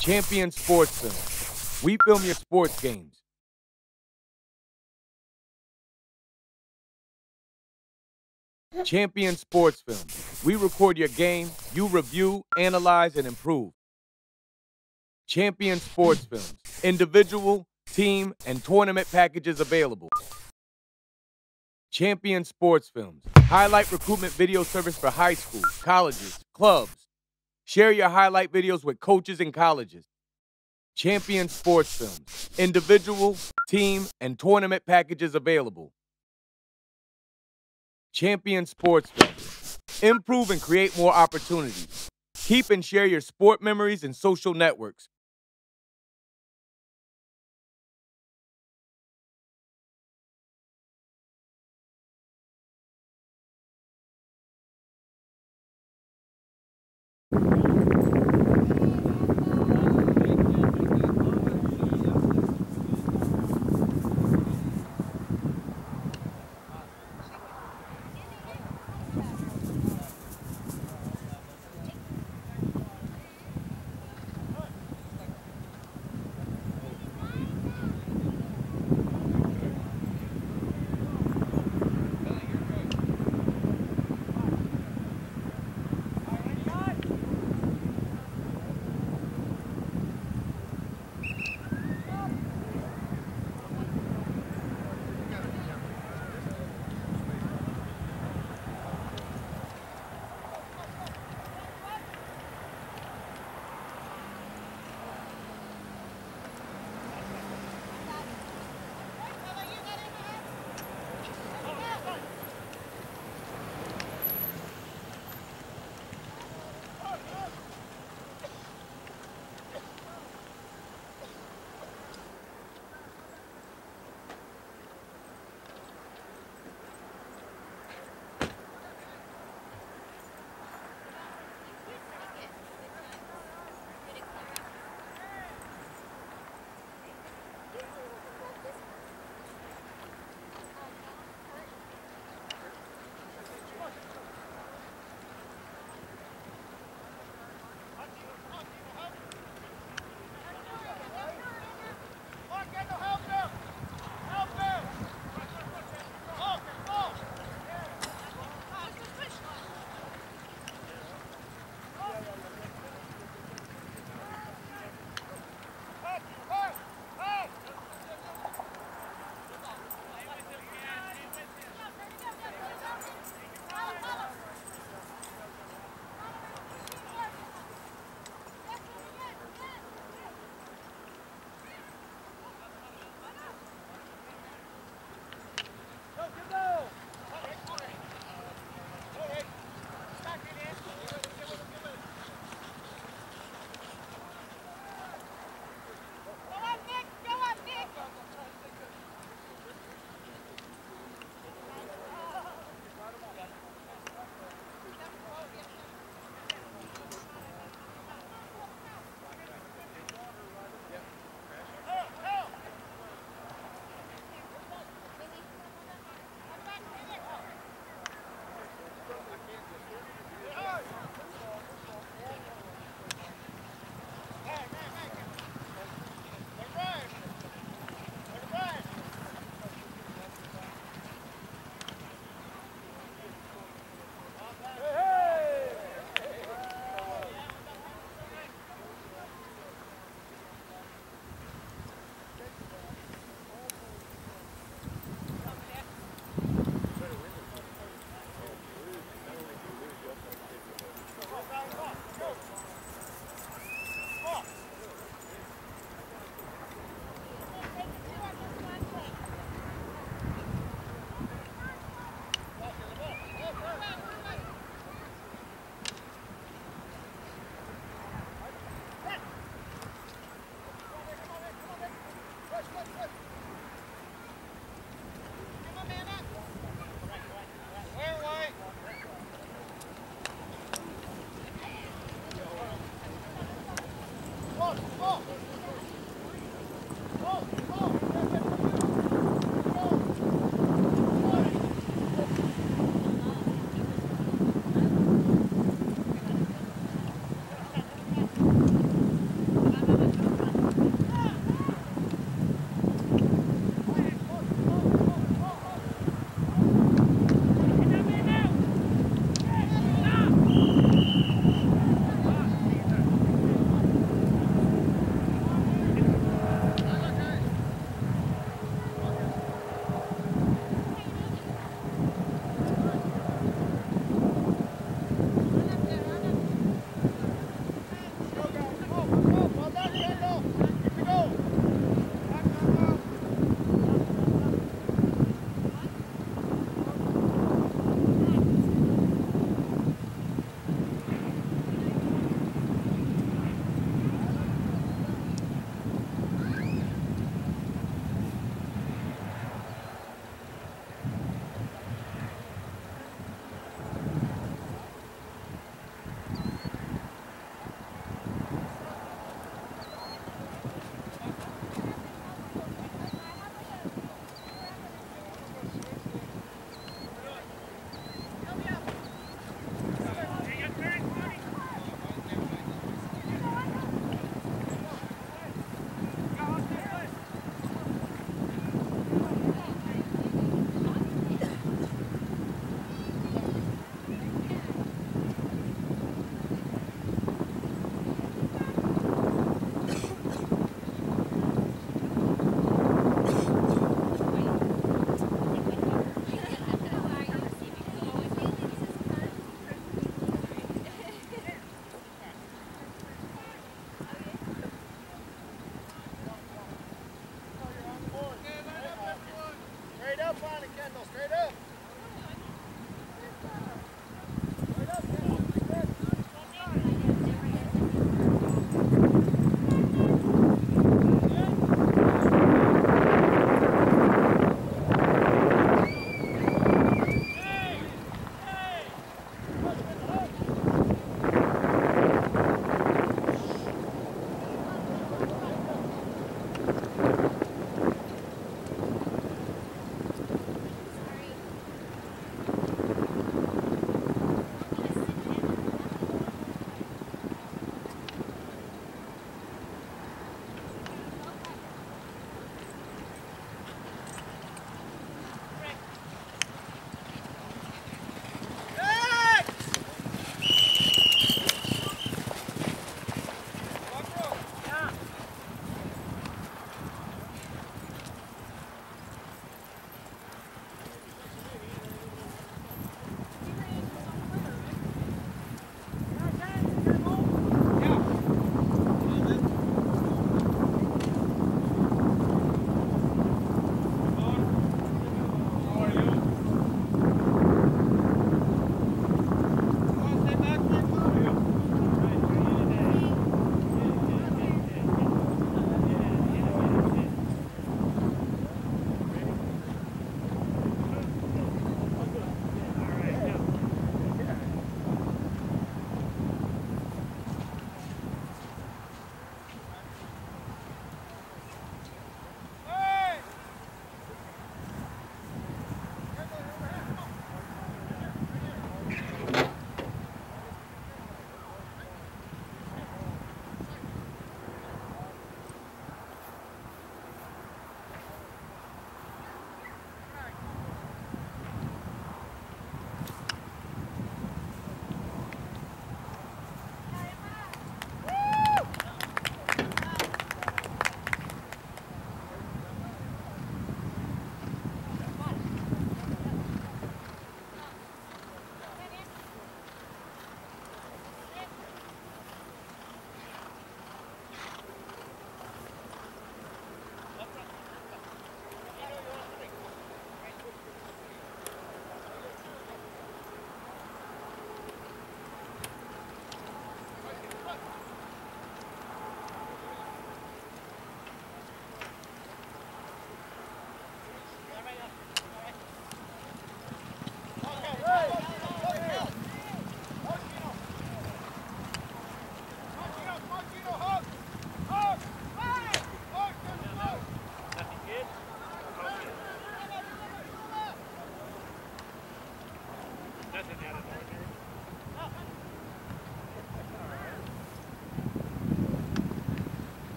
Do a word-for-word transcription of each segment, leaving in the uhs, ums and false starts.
Champion Sports Film. We film your sports games. Champion Sports Film. We record your game, you review, analyze, and improve. Champion Sports Films. Individual, team, and tournament packages available. Champion Sports Films. Highlight recruitment video service for high schools, colleges, clubs. Share your highlight videos with coaches and colleges. Champion Sports Films. Individual, team, and tournament packages available. Champion Sports Films. Improve and create more opportunities. Keep and share your sport memories and social networks.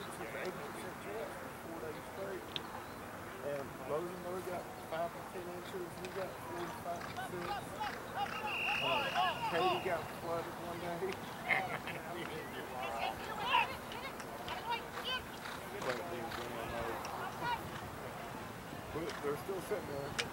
it's an eighty percent chance for four days straight. And Rosenberg got five to ten inches. We got forty-five to six. Uh, Katy got flooded one day. But they're still sitting there.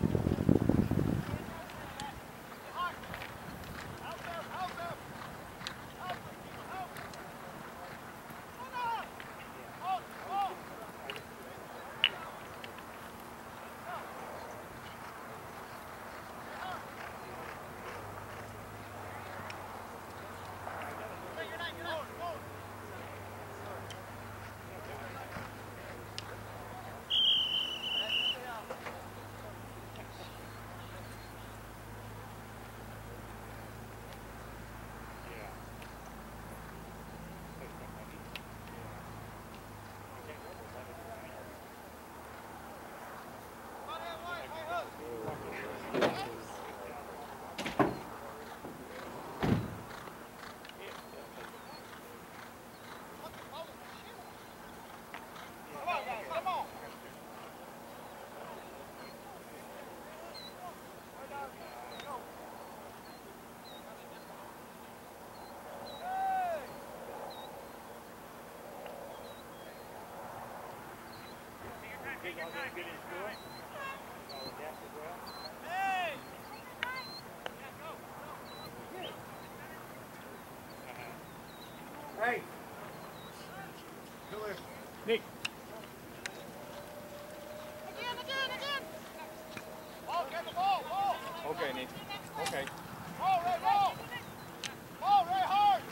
Hey! Come here. Nick. Again, again, again! Ball, get the ball, ball! Okay, Nick. Okay. Ball, Ray, ball! Ball, Ray, hard!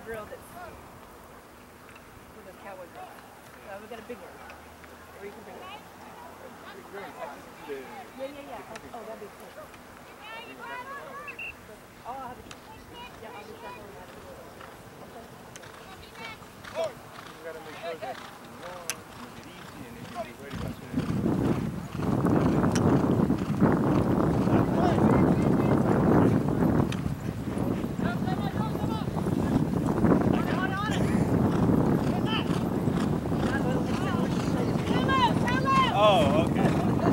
grill that's with those cowboy grills. So we got a big one. Or you can bring it. Yeah, yeah, yeah. Oh, oh that'd be cool. Oh, I'll have it. Yeah, I'll be back on that. Okay. You gotta make sure that you warm, make it easy, and then you get ready by soon. Oh, okay.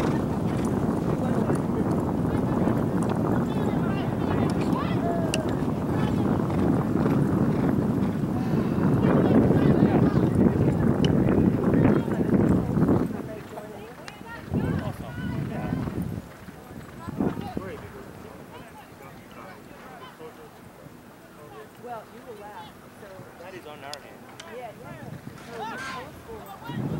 Well, you will laugh. So That is on our hand. yeah, yeah. So the postal.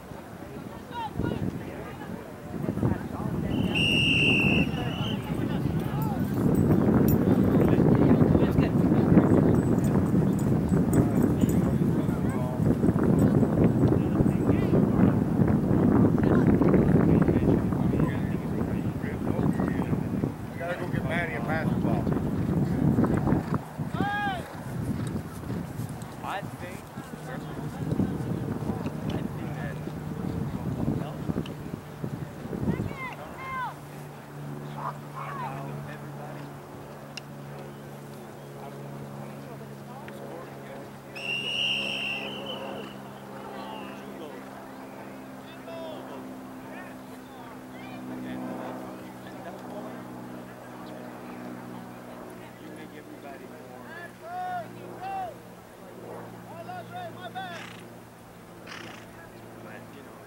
I gotta go get Manny a basketball. I think, I think that allow everybody. You make everybody more. But, you know,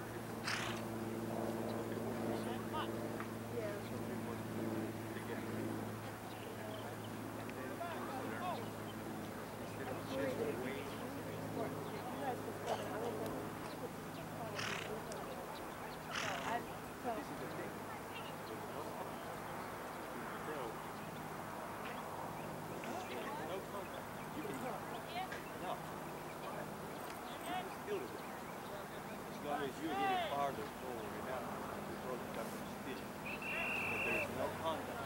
as long as you hit it farther forward and out, you throw the cup and stick. But there's no contact.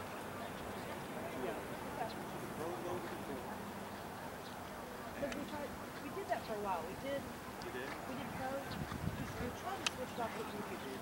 Throw those before. Because we tried, we did that for a while. We did, You did? we did pros. We we tried to switch it up with you.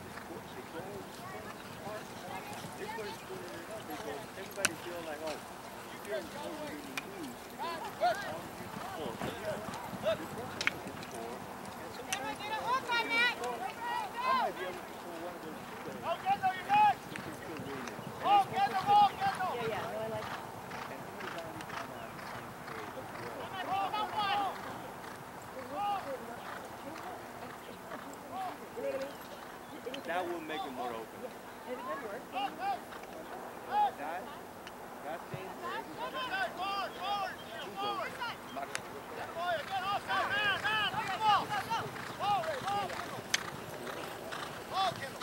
This way is putting it up because everybody feel like, oh, you get supposed to be used because it's on you before. But yeah, this wasn't before. And sometimes I might be able to pull one of those two days. Oh, get though, you're good. You can still win it. Oh, get though, oh, get though. Yeah, yeah. No, I like it. And everybody come out the same page as well. Oh, no, one. That will make it more open. It did work. That, that thing, Forward, forward, forward. Forward. my, Get boy, get offside, man, man. Look at the ball. Ball, Ray, ball, Kendall. Ball, Kendall.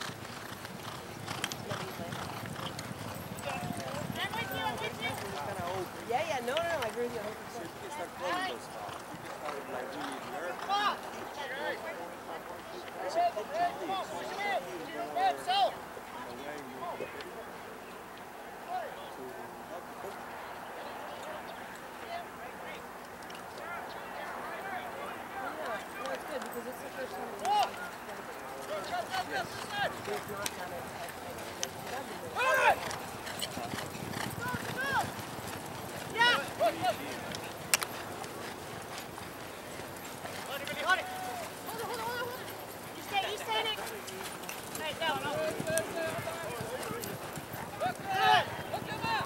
it's kind of open. Yeah, yeah. No, no, no. I agree with you one hundred percent. You can start throwing those balls. You can start like we need to learn. Come on. It's a coaching league, so it's not you to go Head south. in a way you can fit it to help the coach. Yeah, no, it's good because it's the first time we've Walk. done Go, go, go, go, this side. it. We've not done it at at- at- All right. Yeah. Look, look. Hold it, hold it. Hold it, hold it, hold it, hold it. You stay, you stay next. Hey, down, no. Look, hey, look him out.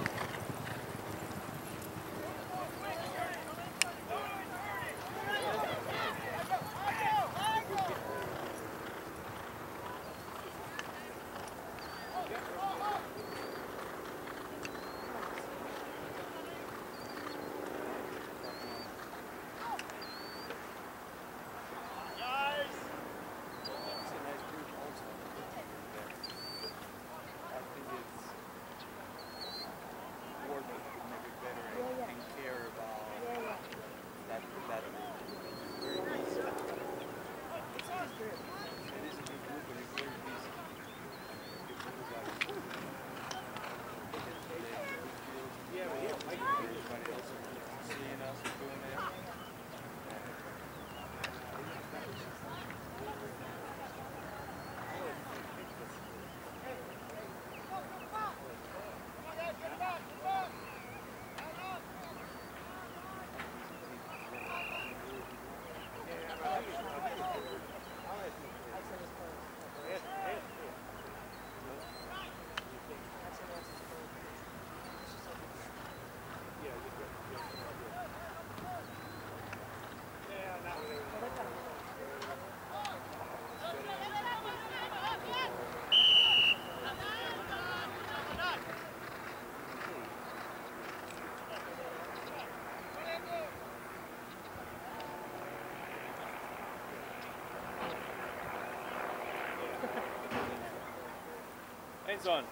Hands on.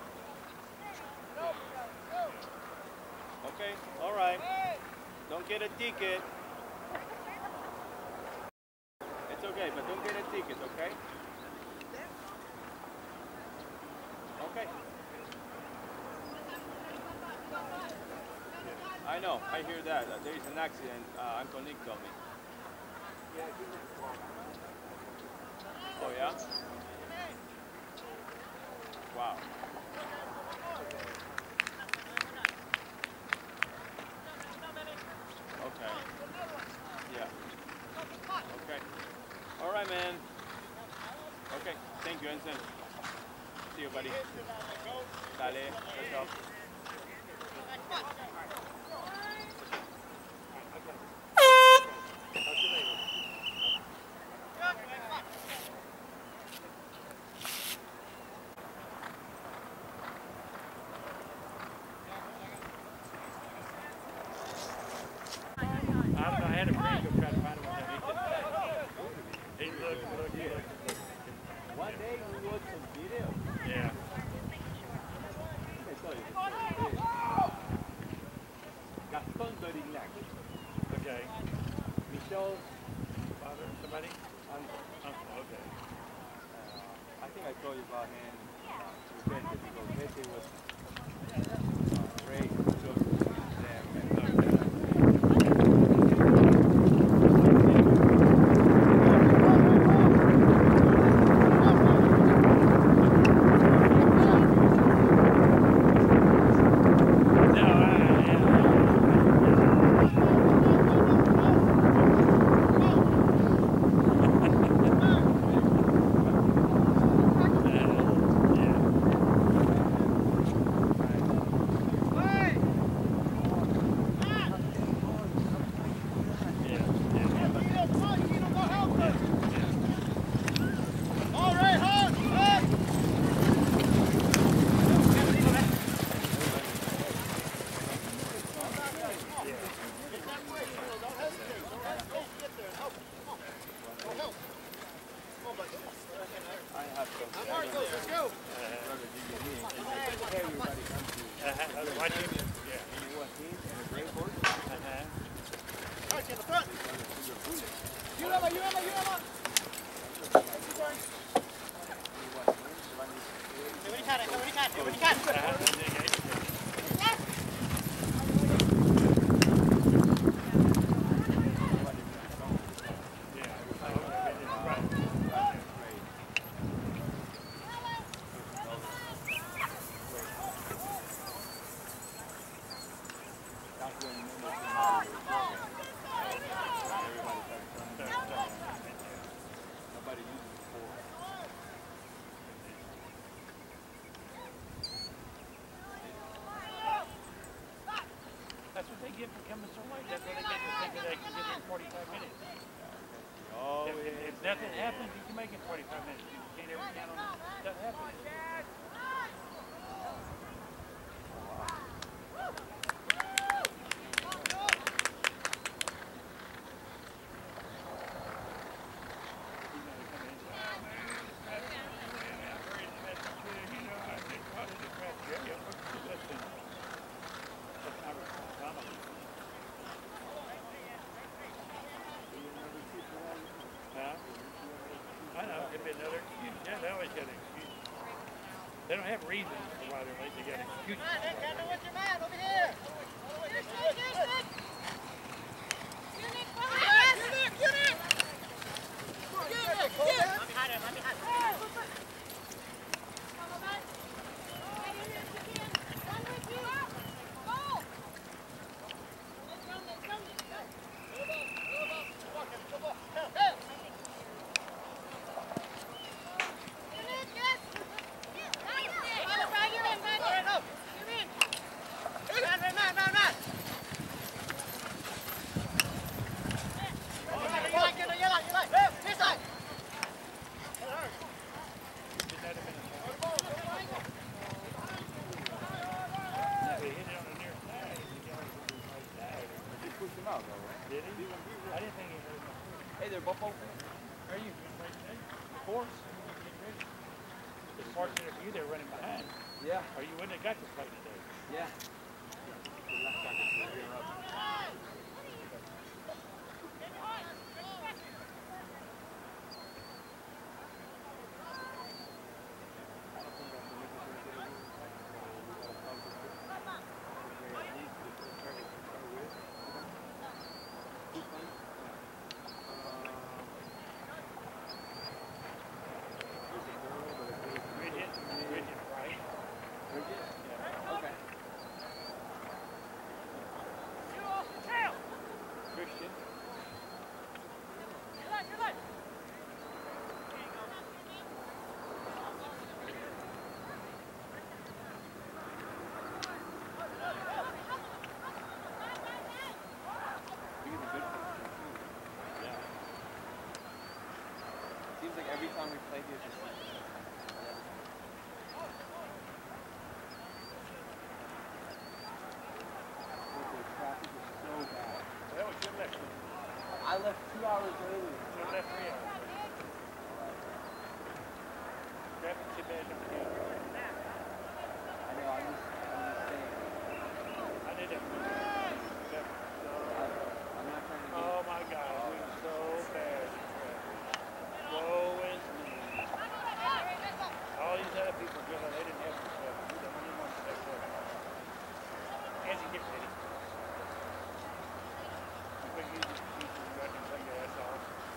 Okay, all right. Don't get a ticket. It's okay, but don't get a ticket, okay? Okay. I know, I hear that. Uh, there is an accident, uh, Uncle Nick told me. Oh yeah? Wow. Okay. Yeah. Okay. All right, man. Okay. Thank you, Ensign. See you, buddy. Dale. Let's go. I had a friend go try to find one that he didn't. He looked, looked, he looked, looked. One day we watch some video. Yeah. I tell you the story. Gaston Dorignac. Okay. Michelle's Father, somebody? uncle. Uncle, okay. Uh, I think I told you about him. Uh, Vicente, because Vicente was uh, raised close to them. And, uh, That's what they get for coming so late. That's what they get for thinking they can get in forty-five minutes. oh, If, if nothing happens, you can make it forty-five minutes. You can't ever count on stuff happening. I know, it could be another excuse. Yeah, they always got an excuse. They don't have reasons for why they're late. They got excuses. What's your man over here? Hey there, Buffo. Are you? Of course. It's fortunate for you they're running behind. Yeah. Or you wouldn't have got to play today. Yeah. Bridget, Bridget Price. Bridget? Yeah. Okay. Christian. He's a good coach. Yeah. Seems like every time we play here, just the traffic is so bad. That was your left. I left two hours early. Your left rear. Traffic too bad over here. I know, I'm just, I'm just saying. I did it. I'm not trying to get... Oh my God, we were so bad. Woe is me. All these other people, good, they didn't have this stuff. We don't even want to take that. Angie, get ready. You can use it to teach you what to take your ass off.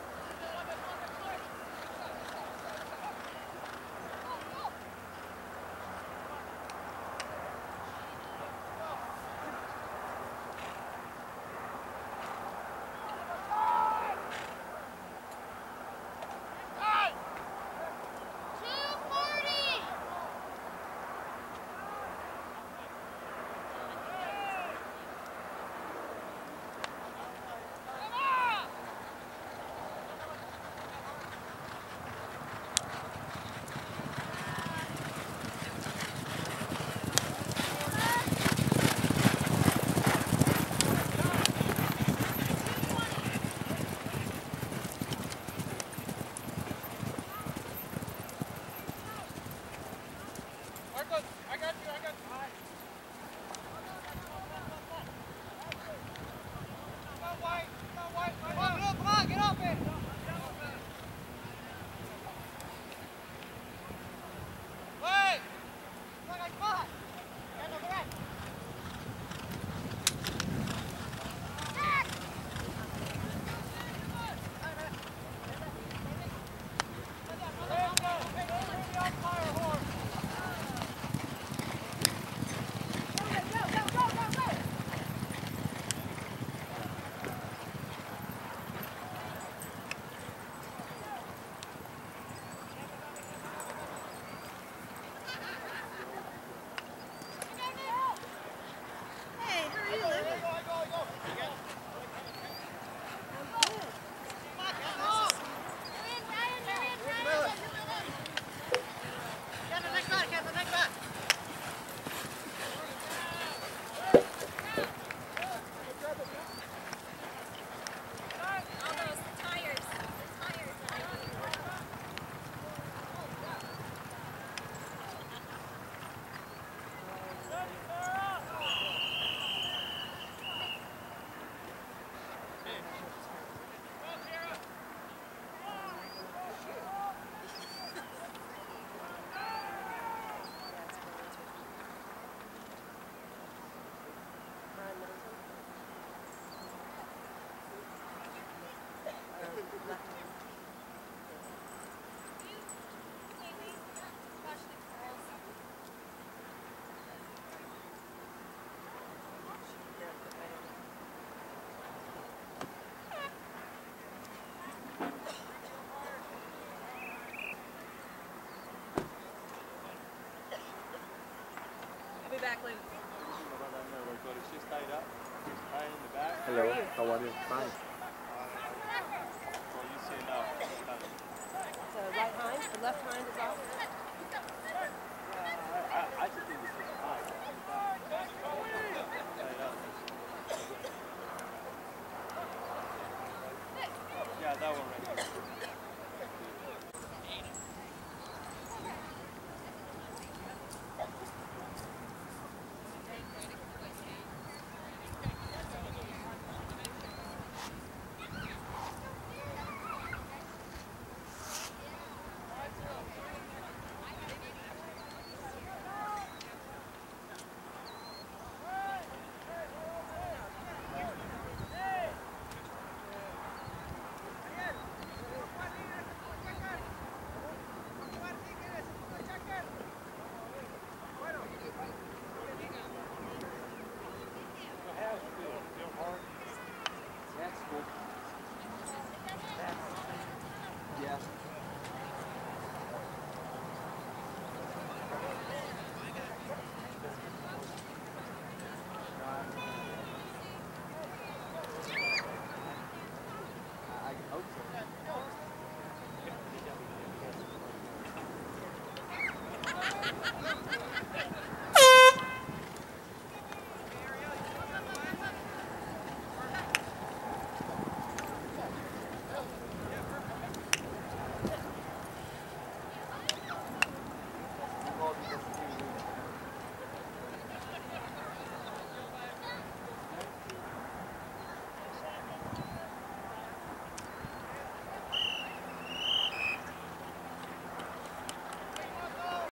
Be back, Luke. It's just tied up. It's tied in the back. Hello, how are you? Fine. Well, you see it now. So right hind, the left hind is off. I, I just think it's just high. Tied up. Yeah, that one right there.